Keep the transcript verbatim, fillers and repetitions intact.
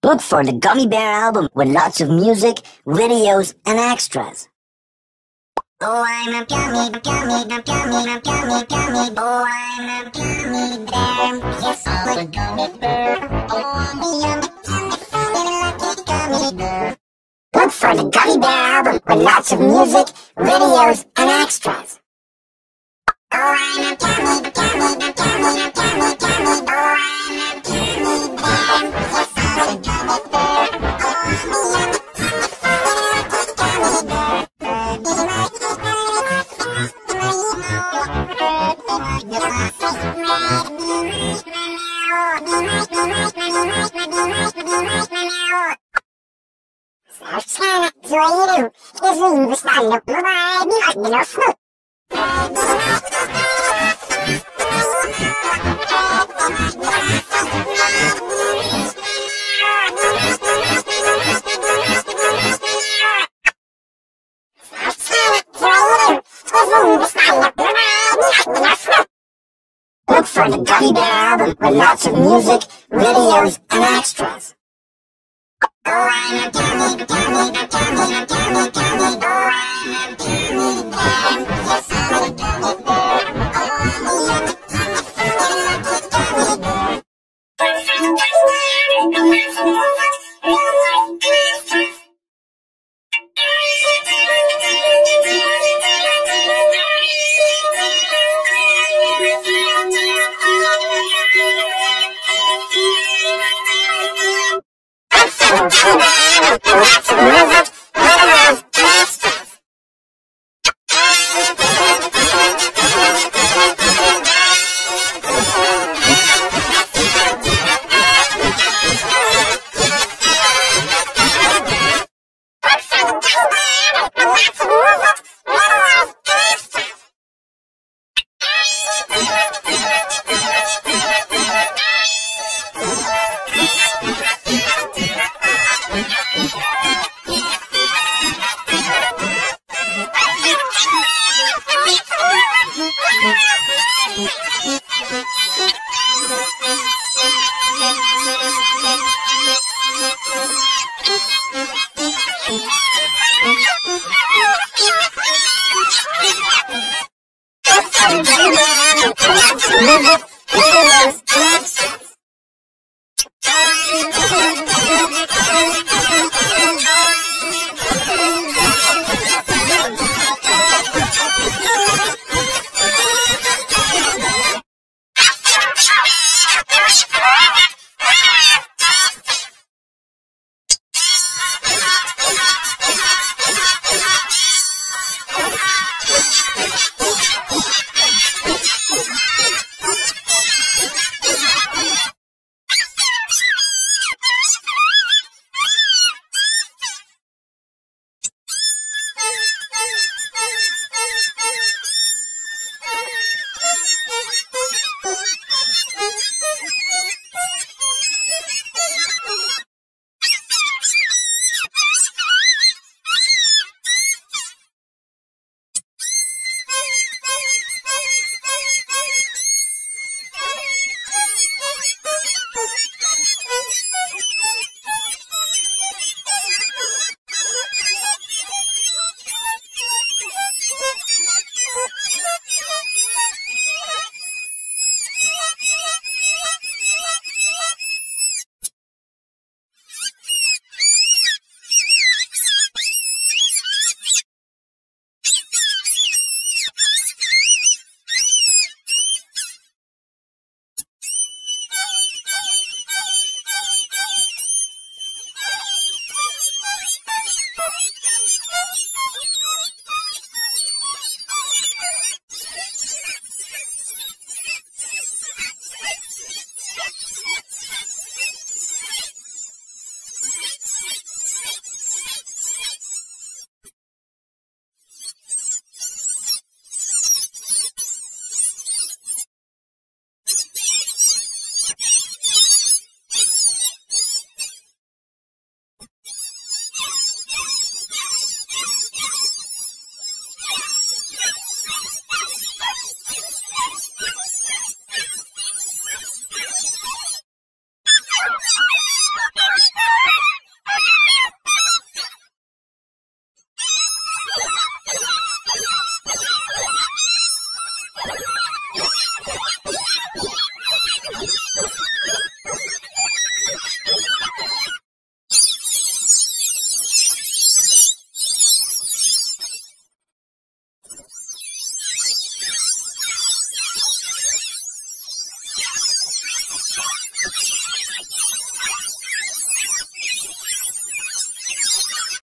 Look for the Gummy Bear album with lots of music, videos, and extras. Oh, I'm a gummy, gummy, gummy, gummy, gummy, gummy. Oh, I'm a gummy bear. Yes, I'm a gummy bear. Oh, I'm a lucky gummy bear. Look for the Gummy Bear album with lots of music, videos, and extras. Oh, I'm a gummy, gummy, gummy, gummy, gummy, gummy. Oh, I'm a gummy bear. Yes, I'm a gummy bear. Oh, I'm a lucky gummy bear. Sarçana, zoeiro, resumo, stallo, mobile, bigodino, flu. Look for the Gummy Bear album with lots of music, videos, and extras. Oh, I'm a gummy, gummy, gummy, gummy, gummy, gummy. Oh, I'm a gummy bear. Yes, I'm a gummy bear. Oh, I'm a lucky, lucky gummy bear.